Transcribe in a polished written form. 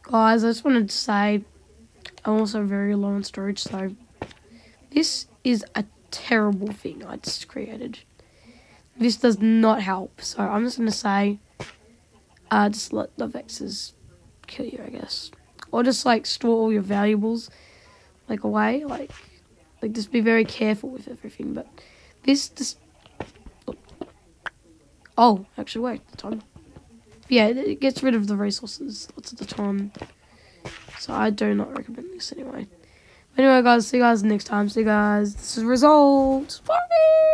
Guys, I just wanted to say I'm also very low on storage, so this is a terrible thing I just created. This does not help, so I'm just going to say just let the vexes kill you, I guess. Or just, like, store all your valuables, like, away. Like just be very careful with everything, but this just... Oh, actually, wait, the time. Yeah, it gets rid of the resources lots of the time. So I do not recommend this anyway. Anyway, guys, see you guys next time. See you guys. This is results. Bye!